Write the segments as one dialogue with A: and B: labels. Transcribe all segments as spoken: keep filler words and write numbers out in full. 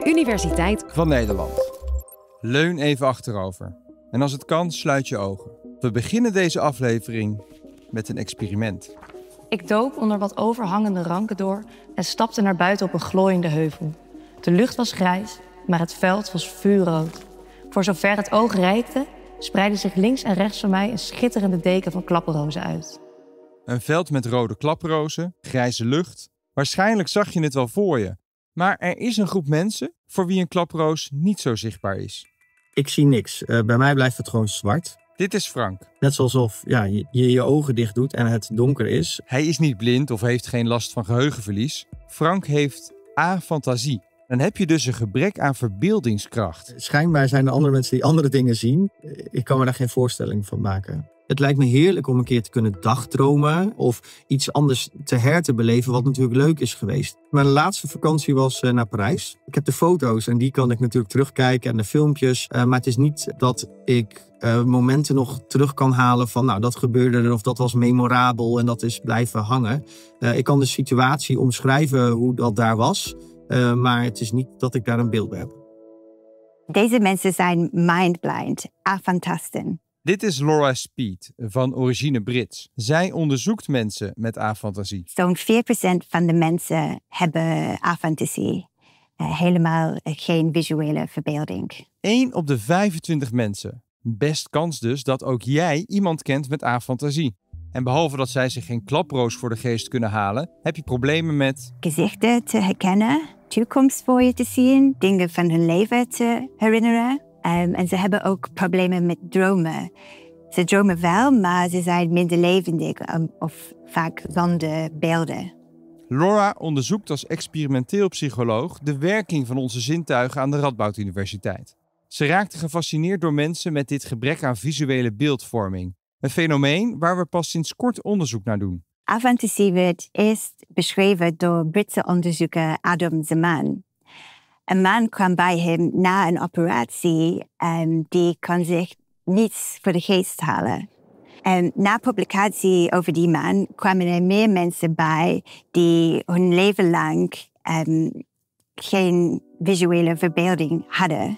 A: Universiteit
B: van Nederland. Leun even achterover. En als het kan, sluit je ogen. We beginnen deze aflevering met een experiment.
C: Ik dook onder wat overhangende ranken door en stapte naar buiten op een glooiende heuvel. De lucht was grijs, maar het veld was vuurrood. Voor zover het oog reikte, spreidde zich links en rechts van mij een schitterende deken van klapperrozen uit.
B: Een veld met rode klaprozen, grijze lucht. Waarschijnlijk zag je het wel voor je. Maar er is een groep mensen voor wie een klaproos niet zo zichtbaar is.
D: Ik zie niks. Uh, bij mij blijft het gewoon zwart.
B: Dit is Frank.
D: Net zoals of ja, je, je je ogen dicht doet en het donker is.
B: Hij is niet blind of heeft geen last van geheugenverlies. Frank heeft afantasie. Dan heb je dus een gebrek aan verbeeldingskracht.
D: Schijnbaar zijn er andere mensen die andere dingen zien. Ik kan me daar geen voorstelling van maken. Het lijkt me heerlijk om een keer te kunnen dagdromen of iets anders te her te beleven, wat natuurlijk leuk is geweest. Mijn laatste vakantie was uh, naar Parijs. Ik heb de foto's en die kan ik natuurlijk terugkijken en de filmpjes. Uh, maar het is niet dat ik uh, momenten nog terug kan halen van nou dat gebeurde er of dat was memorabel en dat is blijven hangen. Uh, ik kan de situatie omschrijven hoe dat daar was, uh, maar het is niet dat ik daar een beeld bij heb.
E: Deze mensen zijn mindblind, afantasten.
B: Dit is Laura Speed, van origine Brits. Zij onderzoekt mensen met afantasie.
E: Zo'n vier procent van de mensen hebben afantasie. Uh, helemaal geen visuele verbeelding.
B: één op de vijfentwintig mensen. Best kans dus dat ook jij iemand kent met afantasie. En behalve dat zij zich geen klaproos voor de geest kunnen halen, heb je problemen met
E: gezichten te herkennen, toekomst voor je te zien, dingen van hun leven te herinneren. Um, en ze hebben ook problemen met dromen. Ze dromen wel, maar ze zijn minder levendig um, of vaak zonder beelden.
B: Laura onderzoekt als experimenteel psycholoog de werking van onze zintuigen aan de Radboud Universiteit. Ze raakte gefascineerd door mensen met dit gebrek aan visuele beeldvorming. Een fenomeen waar we pas sinds kort onderzoek naar doen.
E: Afantasie werd eerst beschreven door Britse onderzoeker Adam Zaman. Een man kwam bij hem na een operatie en die kon zich niets voor de geest halen. En na publicatie over die man kwamen er meer mensen bij die hun leven lang um, geen visuele verbeelding hadden.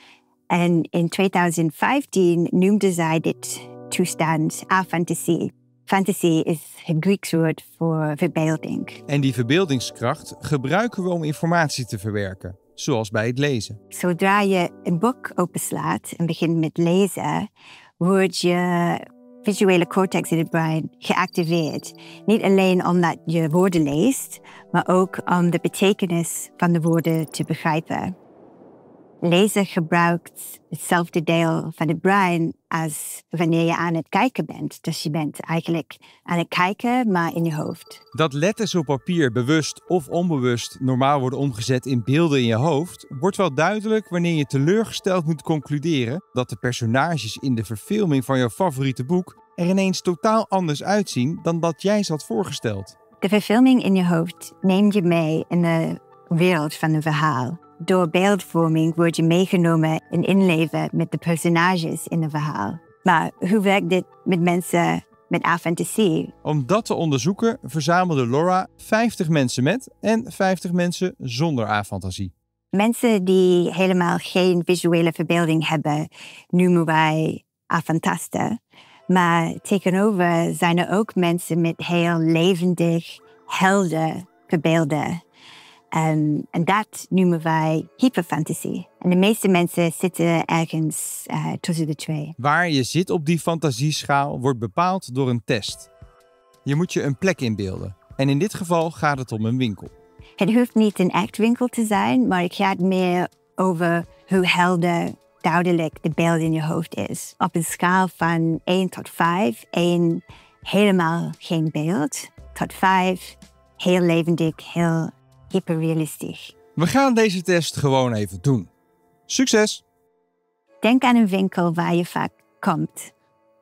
E: En in twintig vijftien noemden zij dit toestand afantasie. Fantasie is het Grieks woord voor verbeelding.
B: En die verbeeldingskracht gebruiken we om informatie te verwerken. Zoals bij het lezen.
E: Zodra je een boek openslaat en begint met lezen, wordt je visuele cortex in het brein geactiveerd. Niet alleen omdat je woorden leest, maar ook om de betekenis van de woorden te begrijpen. Lezen gebruikt hetzelfde deel van het brein als wanneer je aan het kijken bent. Dus je bent eigenlijk aan het kijken, maar in je hoofd.
B: Dat letters op papier bewust of onbewust normaal worden omgezet in beelden in je hoofd, wordt wel duidelijk wanneer je teleurgesteld moet concluderen dat de personages in de verfilming van jouw favoriete boek er ineens totaal anders uitzien dan dat jij ze had voorgesteld.
E: De verfilming in je hoofd neemt je mee in de wereld van een verhaal. Door beeldvorming word je meegenomen en inleven met de personages in een verhaal. Maar hoe werkt dit met mensen met afantasie?
B: Om dat te onderzoeken verzamelde Laura vijftig mensen met en vijftig mensen zonder afantasie.
E: Mensen die helemaal geen visuele verbeelding hebben, noemen wij afantasten. Maar tegenover zijn er ook mensen met heel levendig, helder verbeelden. Um, en dat noemen wij hyperfantasie. En de meeste mensen zitten ergens uh, tussen de twee.
B: Waar je zit op die fantasieschaal wordt bepaald door een test. Je moet je een plek inbeelden. En in dit geval gaat het om een winkel.
E: Het hoeft niet een echt winkel te zijn, maar het gaat meer over hoe helder, duidelijk de beeld in je hoofd is. Op een schaal van één tot vijf, één helemaal geen beeld, tot vijf heel levendig, heel hyperrealistisch.
B: We gaan deze test gewoon even doen. Succes!
E: Denk aan een winkel waar je vaak komt.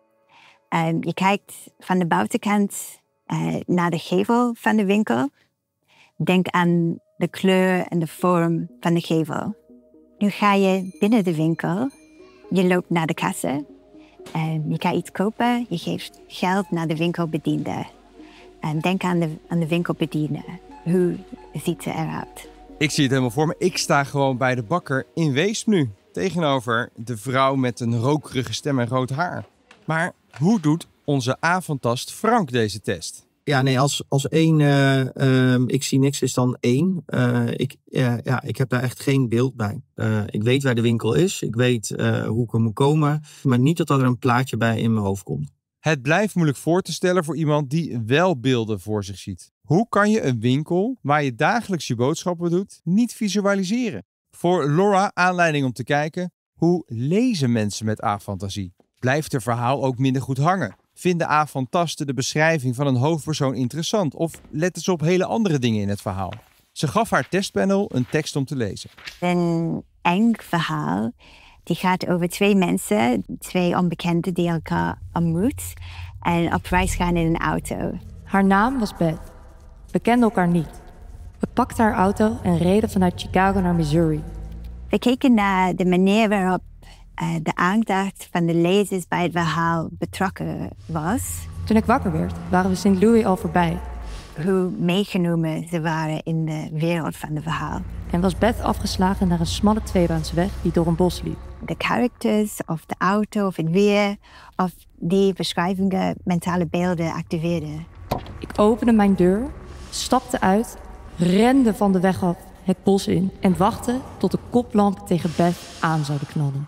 E: Um, je kijkt van de buitenkant uh, naar de gevel van de winkel. Denk aan de kleur en de vorm van de gevel. Nu ga je binnen de winkel. Je loopt naar de kassa. Um, je gaat iets kopen. Je geeft geld naar de winkelbediende. En denk aan de, aan de winkelbediende. Hoe ziet ze eruit?
B: Ik zie het helemaal voor me. Ik sta gewoon bij de bakker in Weesp nu. Tegenover de vrouw met een rokerige stem en rood haar. Maar hoe doet onze avondtast Frank deze test?
D: Ja, nee, als, als één, uh, uh, ik zie niks is dan één. Uh, ik, uh, ja, ik heb daar echt geen beeld bij. Uh, ik weet waar de winkel is. Ik weet uh, hoe ik er moet komen. Maar niet dat er een plaatje bij in mijn hoofd komt.
B: Het blijft moeilijk voor te stellen voor iemand die wel beelden voor zich ziet. Hoe kan je een winkel waar je dagelijks je boodschappen doet niet visualiseren? Voor Laura aanleiding om te kijken, hoe lezen mensen met afantasie? Blijft het verhaal ook minder goed hangen? Vinden afantasten de beschrijving van een hoofdpersoon interessant? Of letten ze op hele andere dingen in het verhaal? Ze gaf haar testpanel een tekst om te lezen.
E: Een eng verhaal. Die gaat over twee mensen, twee onbekenden die elkaar ontmoeten en op reis gaan in een auto.
C: Haar naam was Beth. We kenden elkaar niet. We pakten haar auto en reden vanuit Chicago naar Missouri.
E: We keken naar de manier waarop uh, de aandacht van de lezers bij het verhaal betrokken was.
C: Toen ik wakker werd, waren we Saint Louis al voorbij.
E: Hoe meegenomen ze waren in de wereld van het verhaal.
C: En was Beth afgeslagen naar een smalle tweebaansweg die door een bos liep.
E: De characters, of de auto, of het weer, of die beschrijvingen mentale beelden activeerden.
C: Ik opende mijn deur, stapte uit, rende van de weg af het bos in en wachtte tot de koplamp tegen Beth aan zouden knallen.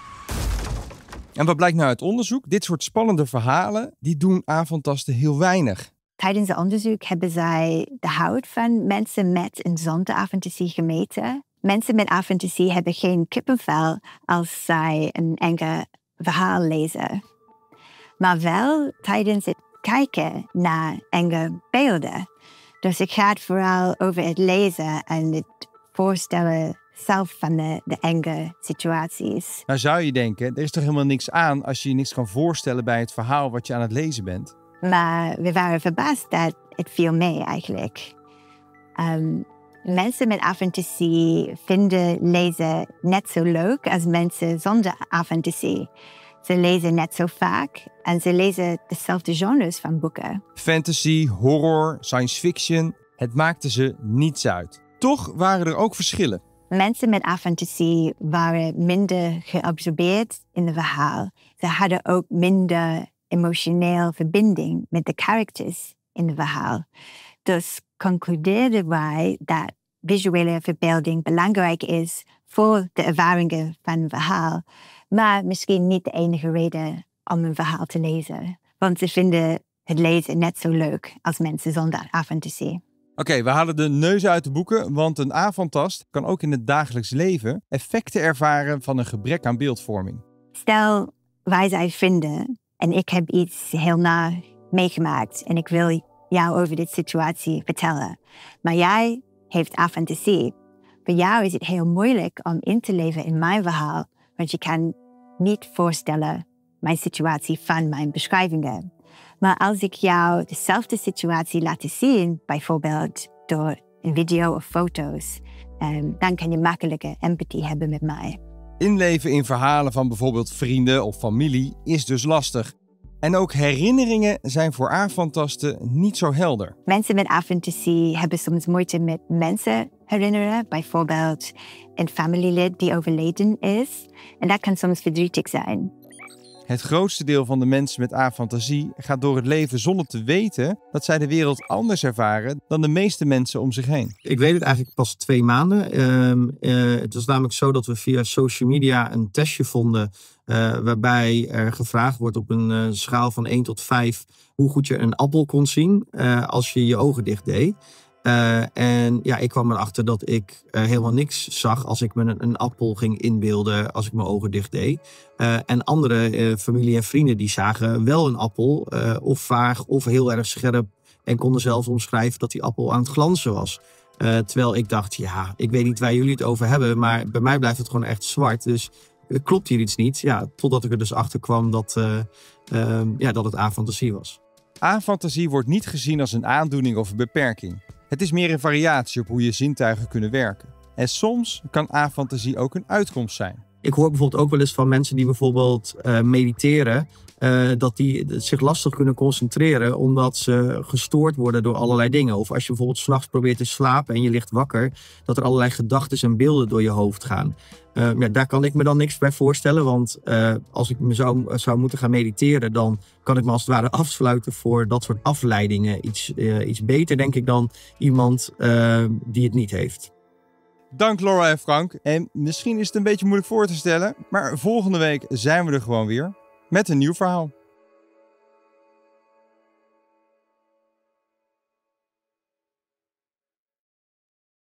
B: En wat blijkt nou uit onderzoek? Dit soort spannende verhalen, die doen afantasten heel weinig.
E: Tijdens het onderzoek hebben zij de huid van mensen met een zonder afantasie gemeten. Mensen met afantasie hebben geen kippenvel als zij een enge verhaal lezen. Maar wel tijdens het kijken naar enge beelden. Dus het gaat vooral over het lezen en het voorstellen zelf van de, de enge situaties.
B: Nou zou je denken, er is toch helemaal niks aan als je je niks kan voorstellen bij het verhaal wat je aan het lezen bent?
E: Maar we waren verbaasd dat het viel mee eigenlijk. Um, mensen met afantasie vinden lezen net zo leuk als mensen zonder afantasie. Ze lezen net zo vaak en ze lezen dezelfde genres van boeken.
B: Fantasy, horror, science fiction, het maakte ze niets uit. Toch waren er ook verschillen.
E: Mensen met afantasie waren minder geabsorbeerd in het verhaal. Ze hadden ook minder emotioneel verbinding met de characters in het verhaal. Dus concludeerden wij dat visuele verbeelding belangrijk is voor de ervaringen van een verhaal, maar misschien niet de enige reden om een verhaal te lezen. Want ze vinden het lezen net zo leuk als mensen zonder afantasie.
B: Oké, okay, we halen de neus uit de boeken, want een afantast kan ook in het dagelijks leven effecten ervaren van een gebrek aan beeldvorming.
E: Stel, wij zij vinden en ik heb iets heel naar meegemaakt en ik wil jou over dit situatie vertellen. Maar jij heeft afantasie. Voor jou is het heel moeilijk om in te leven in mijn verhaal, want je kan niet voorstellen mijn situatie van mijn beschrijvingen. Maar als ik jou dezelfde situatie laat zien, bijvoorbeeld door een video of foto's, um, dan kan je makkelijker empathie hebben met mij.
B: Inleven in verhalen van bijvoorbeeld vrienden of familie is dus lastig. En ook herinneringen zijn voor afantasten niet zo helder.
E: Mensen met afantasie hebben soms moeite met mensen herinneren. Bijvoorbeeld een familielid die overleden is. En dat kan soms verdrietig zijn.
B: Het grootste deel van de mensen met afantasie gaat door het leven zonder te weten dat zij de wereld anders ervaren dan de meeste mensen om zich heen.
D: Ik weet het eigenlijk pas twee maanden. Uh, uh, het was namelijk zo dat we via social media een testje vonden uh, waarbij er gevraagd wordt op een uh, schaal van één tot vijf hoe goed je een appel kon zien uh, als je je ogen dicht deed. Uh, en ja, ik kwam erachter dat ik uh, helemaal niks zag als ik me een, een appel ging inbeelden als ik mijn ogen dicht deed. Uh, en andere uh, familie en vrienden die zagen wel een appel, uh, of vaag of heel erg scherp. En konden zelfs omschrijven dat die appel aan het glanzen was. Uh, terwijl ik dacht, ja, ik weet niet waar jullie het over hebben, maar bij mij blijft het gewoon echt zwart. Dus uh, klopt hier iets niet? Ja, totdat ik er dus achter kwam dat, uh, uh, ja, dat het afantasie was.
B: Afantasie wordt niet gezien als een aandoening of een beperking. Het is meer een variatie op hoe je zintuigen kunnen werken. En soms kan afantasie ook een uitkomst zijn.
D: Ik hoor bijvoorbeeld ook wel eens van mensen die bijvoorbeeld uh, mediteren, uh, dat die zich lastig kunnen concentreren omdat ze gestoord worden door allerlei dingen. Of als je bijvoorbeeld 's nachts probeert te slapen en je ligt wakker, dat er allerlei gedachten en beelden door je hoofd gaan. Uh, ja, daar kan ik me dan niks bij voorstellen, want uh, als ik me zou, zou moeten gaan mediteren, dan kan ik me als het ware afsluiten voor dat soort afleidingen. Iets, uh, iets beter, denk ik, dan iemand uh, die het niet heeft.
B: Dank Laura en Frank. En misschien is het een beetje moeilijk voor te stellen, maar volgende week zijn we er gewoon weer met een nieuw verhaal.